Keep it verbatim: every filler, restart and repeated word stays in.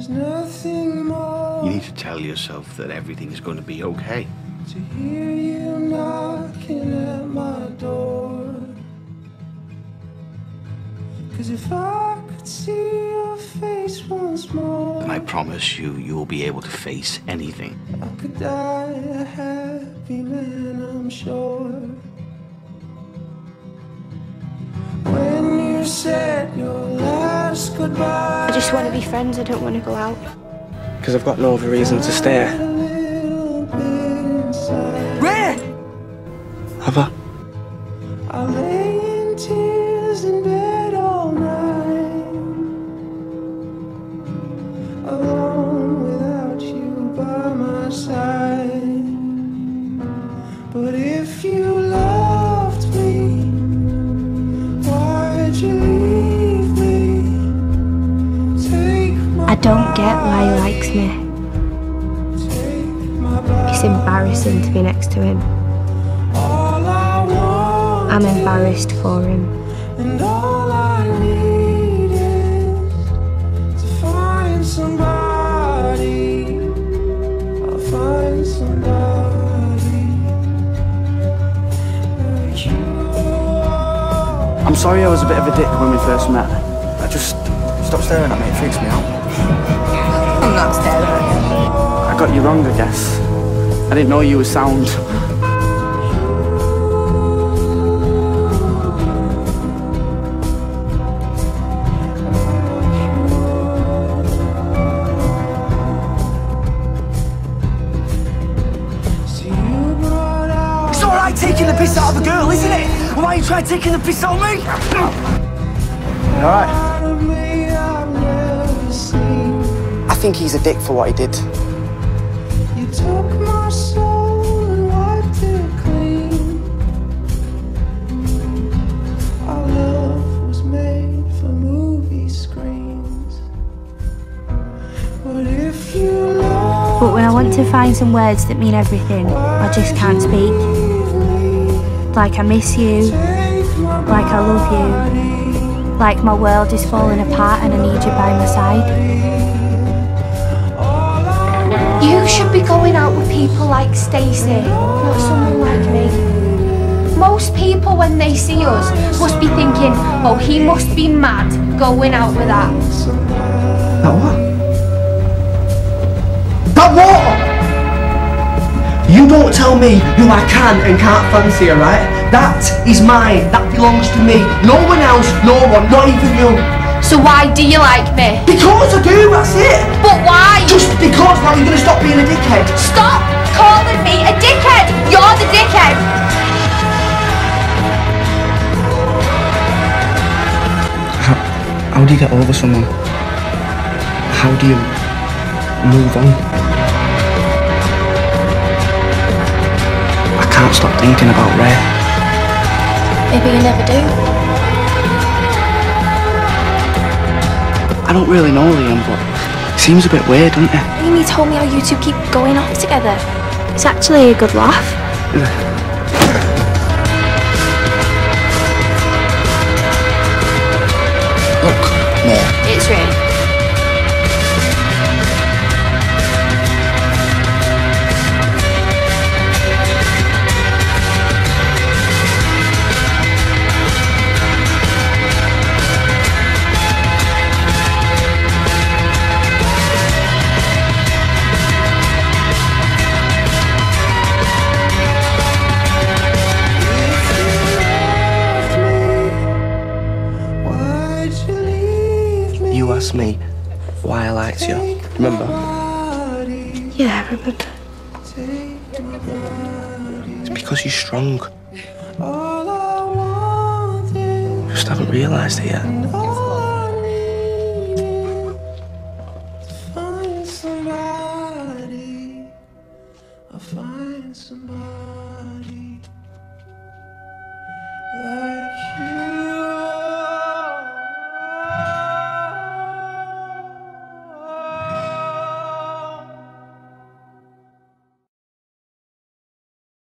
There's nothing more. You need to tell yourself that everything is going to be okay. To hear you knocking at my door. 'Cause if I could see your face once more, And I promise you, you will be able to face anything. I could die a happy man, I'm sure. When you said your last goodbye, I just want to be friends, I don't want to go out. Because I've got no other reason to stay. Rae! Have I? I lay in tears in bed all night, alone without you by my side. But if you loved me, why'd you leave me? Take my I don't get why he likes me. It's embarrassing to be next to him. all I want, I'm embarrassed for him. and all I need is to find somebody. I'll find somebody like you. I'm sorry I was a bit of a dick when we first met. I just... Stop staring at me, it freaks me out. I'm not staring at you. I got you wrong, I guess. I didn't know you were sound. It's alright taking the piss out of a girl, isn't it? Why are you trying taking the piss out of me? Alright. I think he's a dick for what he did. You took my soul and wiped it clean. Our love was made for movie screens. But if you love But when I want to find some words that mean everything, I just can't speak. Like I miss you, like I love you, like my world is falling apart and I need you by my side. You should be going out with people like Stacey, not someone like me. Most people, when they see us, must be thinking, oh, he must be mad going out with that. That what? That what? You don't tell me who I can and can't fancy, alright? That is mine, that belongs to me. No one else, no one, not even you. So why do you like me? Because I do, that's it. But why? Just because, now you're gonna stop being a dickhead. Stop calling me a dickhead! You're the dickhead! How, how do you get over someone? How do you move on? I can't stop thinking about Rae. Maybe you never do. I don't really know Liam, but it seems a bit weird, doesn't it? Amy told me how you two keep going off together. It's actually a good laugh. Look, Rae. It's Rae. You asked me why I liked you. Remember? Yeah, I remember. It's because you're strong. Just haven't realised it yet.